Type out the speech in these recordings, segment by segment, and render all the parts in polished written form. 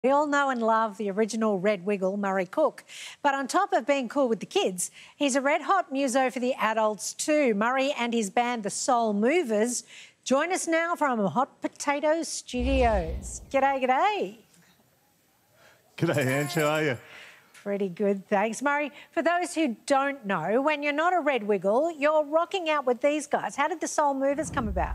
We all know and love the original Red Wiggle, Murray Cook. But on top of being cool with the kids, he's a red-hot muso for the adults too. Murray and his band, the Soul Movers, join us now from Hot Potato Studios. G'day, g'day. G'day, Ange. How are you? Pretty good, thanks. Murray, for those who don't know, when you're not a Red Wiggle, you're rocking out with these guys. How did the Soul Movers come about?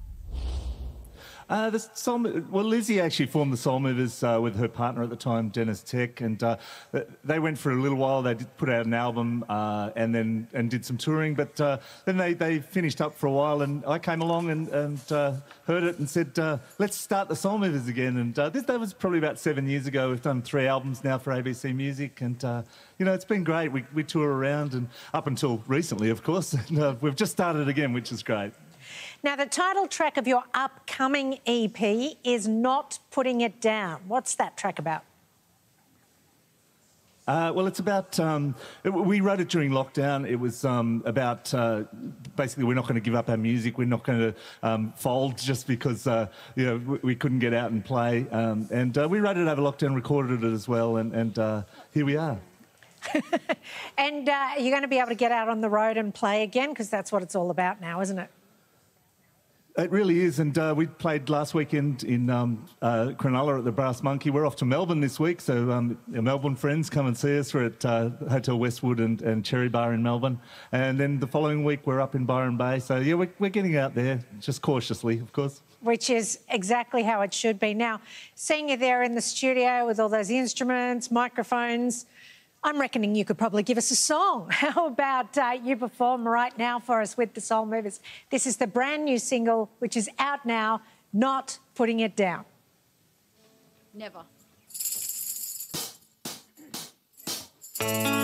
Lizzie actually formed the Soul Movers with her partner at the time, Dennis Tech, and they went for a little while. They did put out an album and did some touring, but then they finished up for a while, and I came along and heard it and said, let's start the Soul Movers again. And that was probably about 7 years ago. We've done 3 albums now for ABC Music, and you know, it's been great. We tour around, and up until recently, of course, and we've just started again, which is great. Now, the title track of your upcoming EP is Not Putting It Down. What's that track about? Well, it's about... we wrote it during lockdown. It was about... basically, we're not going to give up our music. We're not going to fold just because, you know, we couldn't get out and play. We wrote it over lockdown, recorded it as well, and here we are. And you're going to be able to get out on the road and play again, because that's what it's all about now, isn't it? It really is, and we played last weekend in Cronulla at the Brass Monkey. We're off to Melbourne this week, so our Melbourne friends, come and see us. We're at Hotel Westwood and Cherry Bar in Melbourne. And then the following week we're up in Byron Bay. So, yeah, we're getting out there, just cautiously, of course. Which is exactly how it should be. Now, seeing you there in the studio with all those instruments, microphones, I'm reckoning you could probably give us a song. How about you perform right now for us with the Soul Movers? This is the brand new single, which is out now, Not Putting It Down. Never.